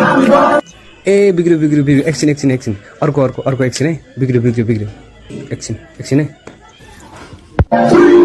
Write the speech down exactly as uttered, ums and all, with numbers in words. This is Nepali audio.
ए बिग्रियो बिग्रियो बिग्रियो एकछिन एकछिन एकछिन अर्को अर्को अर्को एकछिन है बिग्रियो बिग्रियो बिग्रियो एकछिन एकछिन है